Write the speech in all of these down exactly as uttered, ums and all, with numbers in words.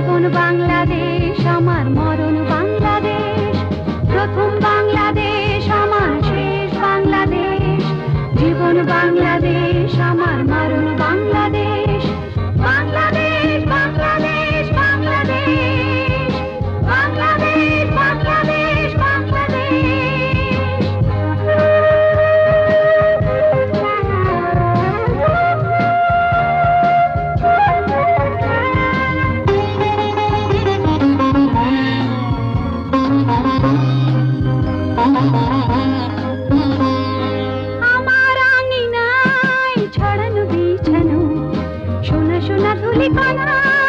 জীবন বাংলাদেশ আমার মরণ বাংলাদেশ, প্রথম বাংলাদেশ আমার শেষ বাংলাদেশ, জীবন বাংলাদেশ আমার মরণ বাংলাদেশ, বাংলাদেশ বাংলাদেশ বাংলাদেশ, বাংলাদেশ বাংলাদেশ বাংলাদেশ। আমার আঙিনায় ছড়ানো বিছানো সোনা সোনা ধুলিকণা,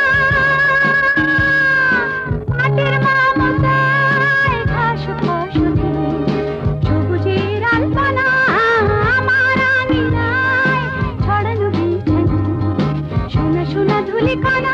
মাটির মমতায় ঘাস ফসলে সবুজের আলপনা। আমার আঙিনায় ছড়ানো বিছানো সোনা সোনা ধুলিকণা,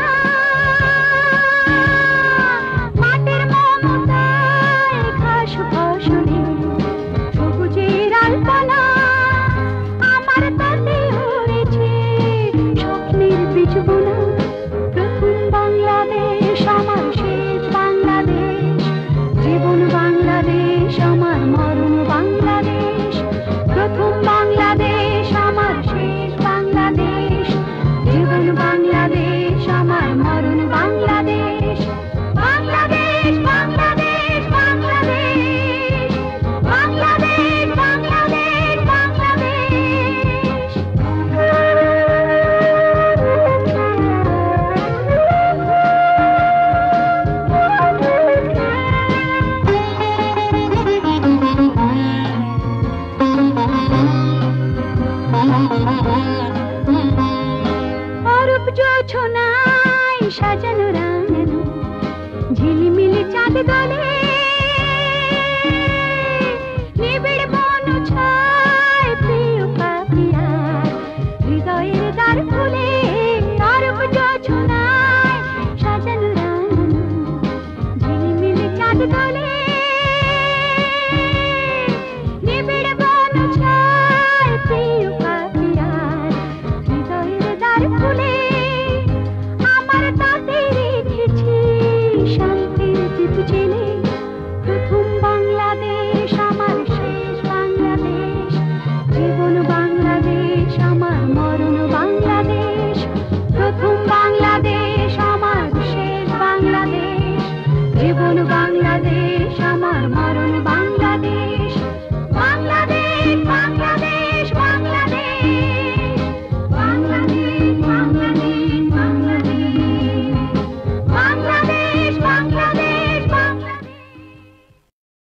মাটির মমতায় ঘাস ফসলে সবুজের আলপনা। আমার তাতে হয়েছে স্বপ্নের বীজ বোনা, প্রথম বাংলাদেশ আমার শেষ বাংলাদেশ, জীবন বাংলাদেশ আমার মরণ বাংলাদেশ, প্রথম বাংলাদেশ আমার শেষ বাংলাদেশ, জীবন বাংলাদেশ আমার মরণ বাংলাদেশ, বাংলাদেশ বাংলাদেশ বাংলাদেশ, বাংলাদেশ বাংলাদেশ বাংলাদেশ। অরূপ জোছনায় সাজানো রাঙানো ঝিলিমিলি চাঁদ দোলে,